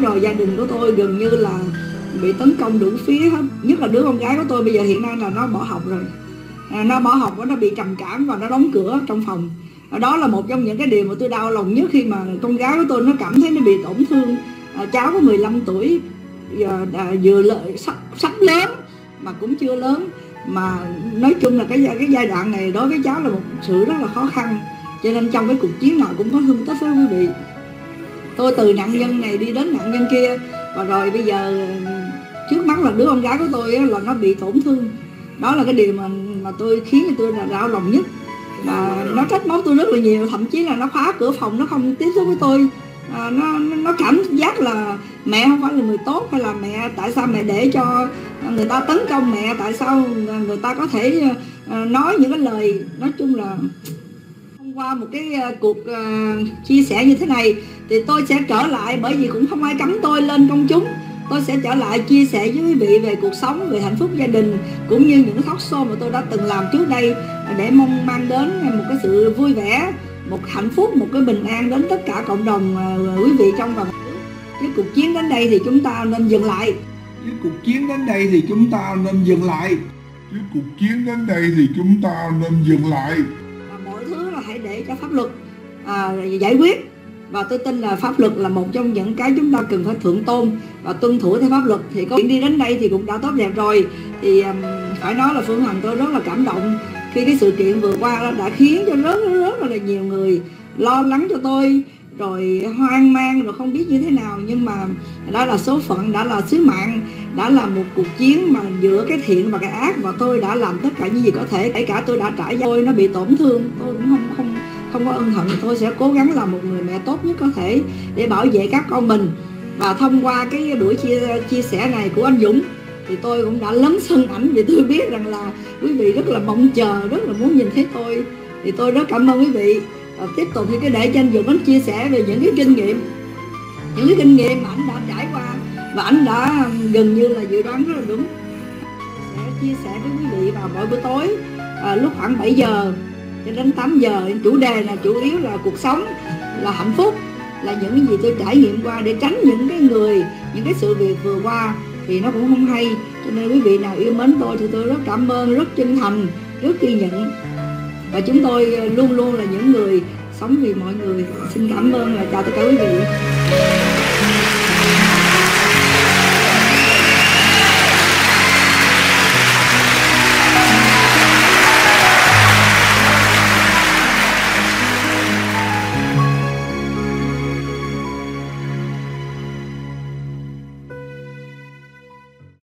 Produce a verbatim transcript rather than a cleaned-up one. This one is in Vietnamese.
rồi gia đình của tôi gần như là bị tấn công đủ phía hết. Nhất là đứa con gái của tôi bây giờ hiện nay là nó bỏ học rồi, à, nó bỏ học và nó bị trầm cảm và nó đóng cửa trong phòng. Đó là một trong những cái điều mà tôi đau lòng nhất, khi mà con gái của tôi nó cảm thấy nó bị tổn thương. À, cháu có mười lăm tuổi, giờ à, vừa lợi, sắp, sắp lớn mà cũng chưa lớn, mà nói chung là cái cái giai đoạn này đối với cháu là một sự rất là khó khăn. Cho nên trong cái cuộc chiến nào cũng có thương tích với quý vị. Tôi từ nạn nhân này đi đến nạn nhân kia, và rồi bây giờ trước mắt là đứa con gái của tôi là nó bị tổn thương. Đó là cái điều mà mà tôi khiến cho tôi là đau lòng nhất. Và nó trách móc tôi rất là nhiều, thậm chí là nó khóa cửa phòng, nó không tiếp xúc với tôi. À, nó nó cảm giác là mẹ không phải là người tốt, hay là mẹ tại sao mẹ để cho người ta tấn công mẹ, tại sao người ta có thể uh, nói những cái lời. Nói chung là thông qua một cái uh, cuộc uh, chia sẻ như thế này thì tôi sẽ trở lại, bởi vì cũng không ai cấm tôi lên công chúng. Tôi sẽ trở lại chia sẻ với quý vị về cuộc sống, về hạnh phúc gia đình, cũng như những talk show mà tôi đã từng làm trước đây, để mong mang đến một cái sự vui vẻ, một hạnh phúc, một cái bình an đến tất cả cộng đồng uh, quý vị trong và ngoài nước. Cái cuộc chiến đến đây thì chúng ta nên dừng lại. Cái cuộc chiến đến đây thì chúng ta nên dừng lại. Cái cuộc chiến đến đây thì chúng ta nên dừng lại. Và mọi thứ là hãy để cho pháp luật à, giải quyết. Và tôi tin là pháp luật là một trong những cái chúng ta cần phải thượng tôn và tuân thủ theo pháp luật. Thì có chuyện đi đến đây thì cũng đã tốt đẹp rồi. Thì um, phải nói là Phương Hằng tôi rất là cảm động khi cái sự kiện vừa qua đã khiến cho rất rất, rất là nhiều người lo lắng cho tôi, rồi hoang mang, rồi không biết như thế nào. Nhưng mà đã là số phận, đã là sứ mạng, đã là một cuộc chiến mà giữa cái thiện và cái ác, và tôi đã làm tất cả những gì có thể. Kể cả tôi đã trải qua, tôi nó bị tổn thương, tôi cũng không không không có ân hận. Tôi sẽ cố gắng làm một người mẹ tốt nhất có thể để bảo vệ các con mình. Và thông qua cái buổi chia chia sẻ này của anh Dũng thì tôi cũng đã lấn sân ảnh, vì tôi biết rằng là quý vị rất là mong chờ, rất là muốn nhìn thấy tôi. Thì tôi rất cảm ơn quý vị. Và tiếp tục thì cái để cho anh Dũng anh chia sẻ về những cái kinh nghiệm, những cái kinh nghiệm mà anh đã trải qua và anh đã gần như là dự đoán rất là đúng. Sẽ chia sẻ với quý vị vào mỗi buổi tối à, lúc khoảng bảy giờ cho đến tám giờ. Chủ đề là chủ yếu là cuộc sống, là hạnh phúc, là những cái gì tôi trải nghiệm qua, để tránh những cái người, những cái sự việc vừa qua thì nó cũng không hay. Cho nên quý vị nào yêu mến tôi thì tôi rất cảm ơn, rất chân thành, rất ghi nhận. Và chúng tôi luôn luôn là những người sống vì mọi người. Xin cảm ơn và chào tất cả quý vị.